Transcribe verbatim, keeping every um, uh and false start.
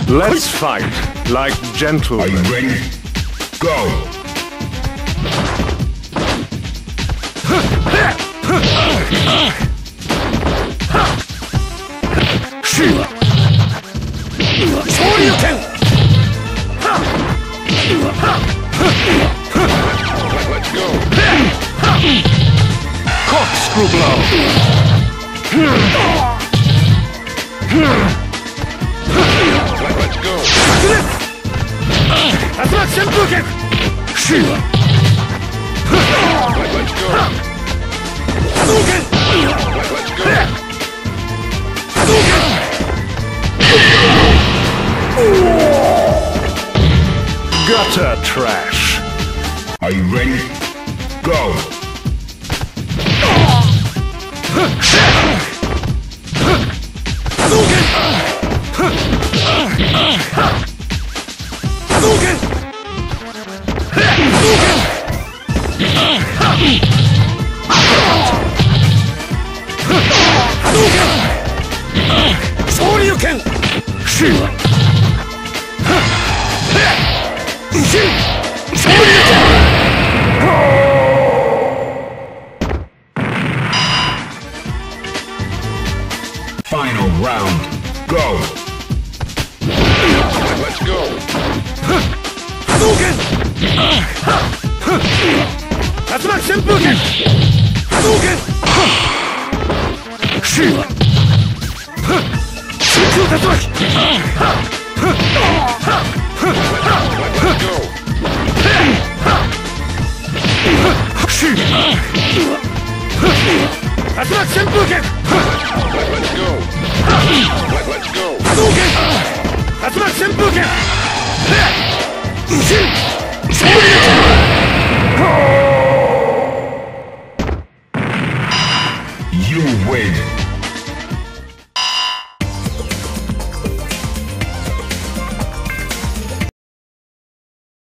Let's fight like gentlemen. Are you ready? Go! Shoot! Shoryuken! Let's go! Corkscrew blow! Let's go! That's not Senpuken! Shoot! Let's go! Hadouken! Let's go! Hadouken! Gutter trash! Are you ready? Go! Hadouken! Hadouken! Hadouken! Shoryuken! Shoot! Final round. Go! Let's go! Hadouken! That's not Senpuken! Hadouken! Shoot! Shikyu Tatsumaki! Let's go! Shoot! That's not Senpuken! Let's go! Let's go! Hadouken! That's not Senpuken! You win!